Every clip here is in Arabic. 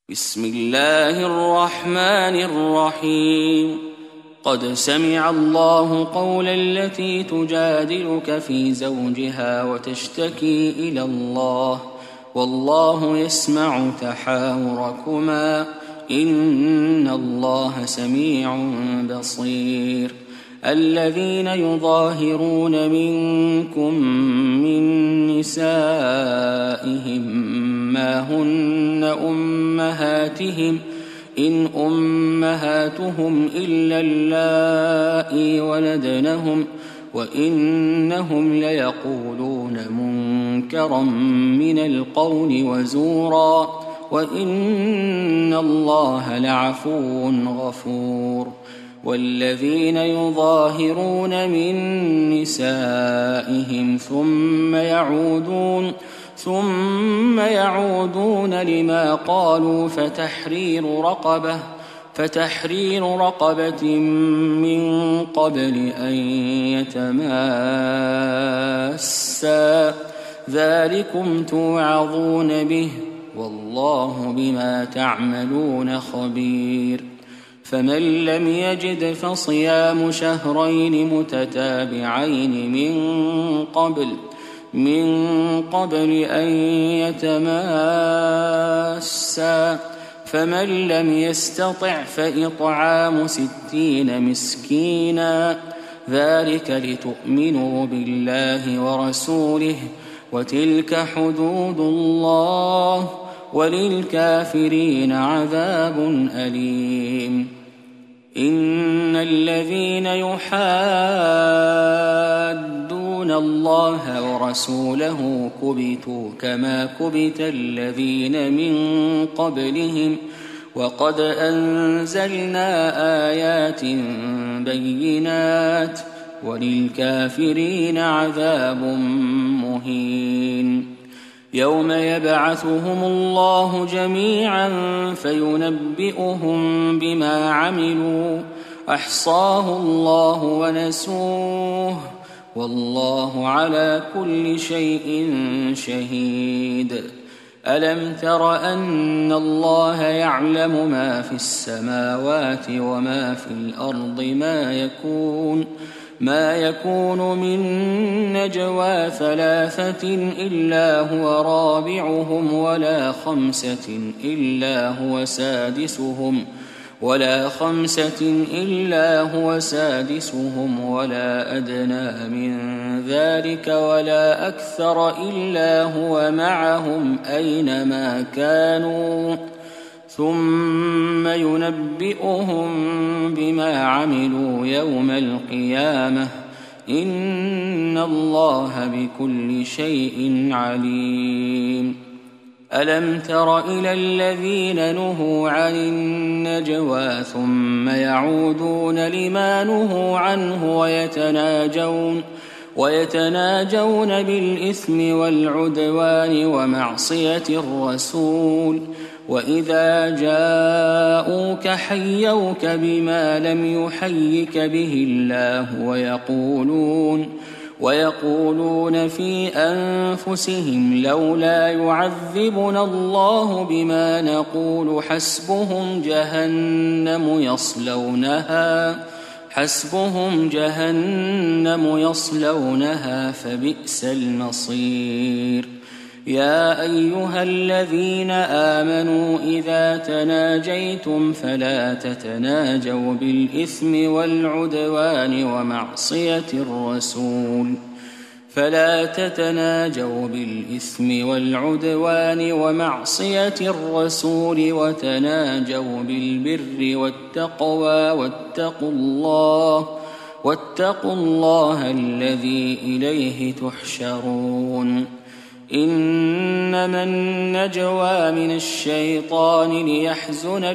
بسم الله الرحمن الرحيم. قد سمع الله قول التي تجادلك في زوجها وتشتكي إلى الله والله يسمع تحاوركما إن الله سميع بصير. الذين يظاهرون منكم من نسائهم ما هن أمهاتهم إن أمهاتهم إلا اللائي ولدنهم وإنهم ليقولون منكرا من القول وزورا وإن الله لعفو غفور. والذين يظاهرون من نسائهم ثم يعودون لما قالوا فتحرير رقبة من قبل أن يتماسا ذلكم توعظون به والله بما تعملون خبير. فمن لم يجد فصيام شهرين متتابعين من قبل أن يتماسا فمن لم يستطع فإطعام 60 مسكينا ذلك لتؤمنوا بالله ورسوله وتلك حدود الله وللكافرين عذاب أليم. إن الذين يحادون الله ورسوله كبتوا كما كبت الذين من قبلهم وقد أنزلنا آيات بينات وللكافرين عذاب مهين. يوم يبعثهم الله جميعا فينبئهم بما عملوا أحصاه الله ونسوه والله على كل شيء شهيد. ألم تر أن الله يعلم ما في السماوات وما في الأرض ما يكون من نجوى 3 إلا هو رابعهم ولا 5 إلا هو سادسهم ولا أدنى من ذلك ولا أكثر إلا هو معهم أينما كانوا ثم ينبئهم بما عملوا يوم القيامة إن الله بكل شيء عليم. ألم تر إلى الذين نهوا عن النجوى ثم يعودون لما نهوا عنه ويتناجون بالإثم والعدوان ومعصية الرسول وإذا جاءوك حيوك بما لم يحيك به الله ويقولون في أنفسهم لولا يعذبنا الله بما نقول حسبهم جهنم يصلونها فبئس المصير. يا أيها الذين آمنوا إذا تناجيتم فلا تتناجوا بالإثم والعدوان ومعصية الرسول وتناجوا بالبر والتقوى واتقوا الله الذي إليه تحشرون. إنما النجوى من الشيطان ليحزن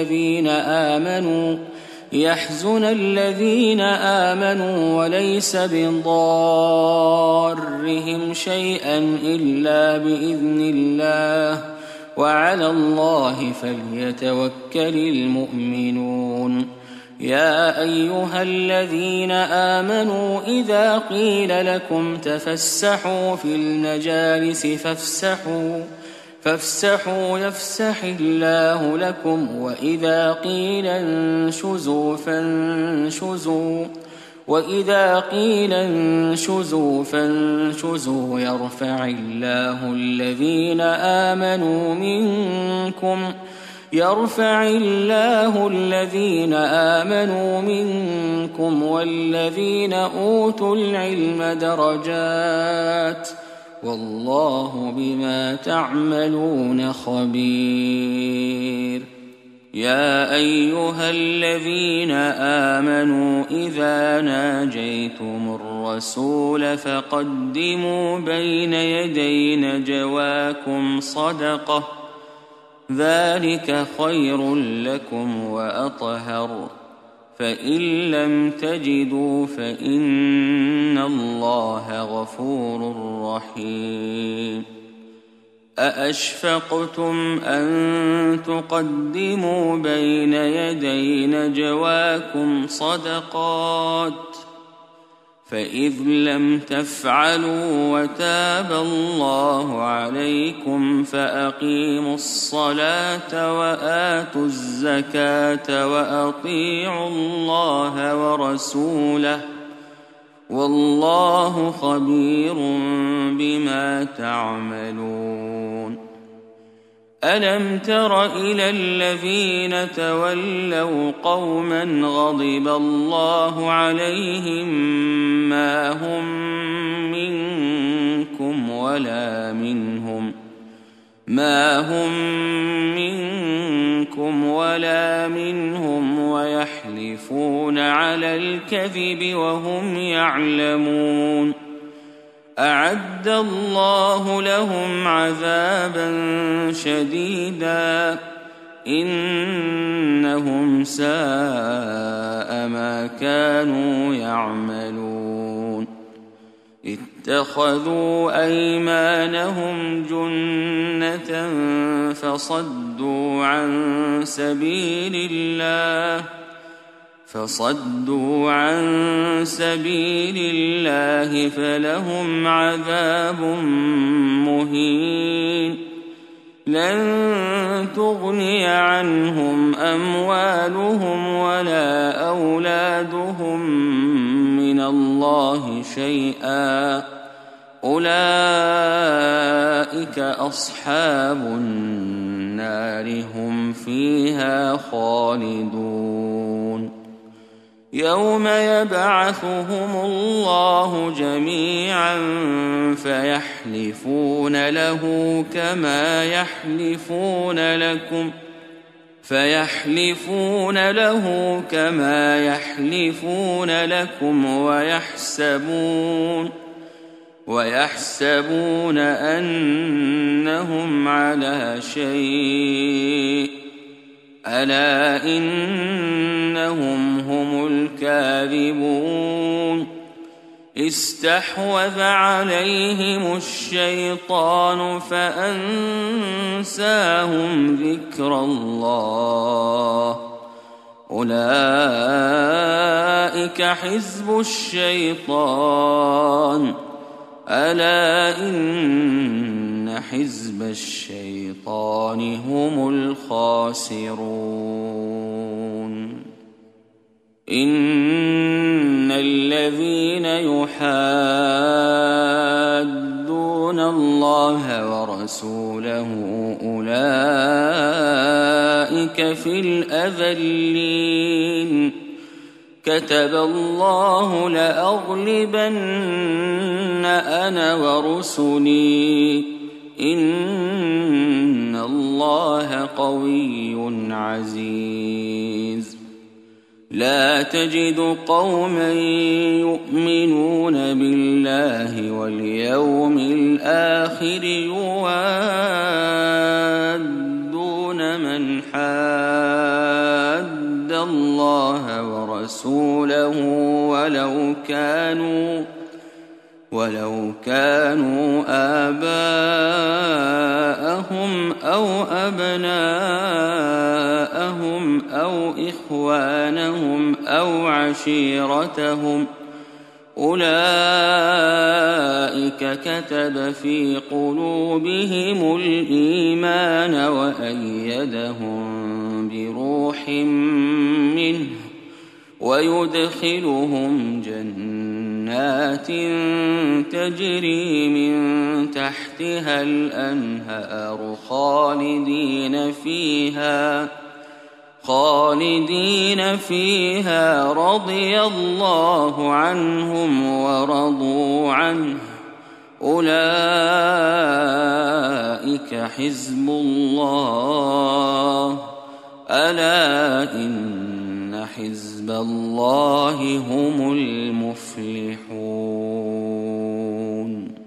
الذين آمنوا وليس بضارهم شيئا إلا بإذن الله وعلى الله فليتوكل المؤمنون. يا أيها الذين آمنوا إذا قيل لكم تفسحوا في المجالس فافسحوا يفسح الله لكم، وإذا قيل انشزوا فانشزوا يرفع الله الذين آمنوا منكم والذين أوتوا العلم درجات، والله بما تعملون خبير. يا أيها الذين آمنوا إذا ناجيتم الرسول فقدموا بين يدي نجواكم صدقة، ذلك خير لكم وأطهر، فإن لم تجدوا فإن الله غفور رحيم. أأشفقتم أن تقدموا بين يدي نجواكم صدقات، فإذ لم تفعلوا وتاب الله عليكم فأقيموا الصلاة وآتوا الزكاة وأطيعوا الله ورسوله، والله خبير بما تعملون. ألم تر إلى الذين تولوا قوما غضب الله عليهم ما هم منكم ولا منهم ويحلفون على الكذب وهم يعلمون. أعد الله لهم عذابا شديدا إنهم ساء ما كانوا يعملون. اتخذوا أيمانهم جنة فصدوا عن سبيل الله فلهم عذاب مهين. لن تغني عنهم أموالهم ولا أولادهم من الله شيئا، أولئك أصحاب النار هم فيها خالدون. يوم يبعثهم الله جميعا فيحلفون له كما يحلفون لكم ويحسبون أنهم على شيء، ألا إنهم هم الكاذبون. استحوذ عليهم الشيطان فأنساهم ذكر الله، أولئك حزب الشيطان، ألا إن حزب الشيطان هم الخاسرون. إن الذين يحادون الله ورسوله أولئك في الأذلين. كتب الله لأغلبن أنا ورسلي، إن الله قوي عزيز. لا تجد قوما يؤمنون بالله واليوم الآخر يوادون من حاد الله ورسوله ولو كانوا آباءهم أو أبناءهم أو إخوانهم أو عشيرتهم أولئك كتب في قلوبهم الإيمان وأيدهم بروح منه ويدخلهم جنات تجري من تحتها الأنهار خالدين فيها رضي الله عنهم ورضوا عنه أولئك حزب الله ألا إن حزب الله هم المفلحون.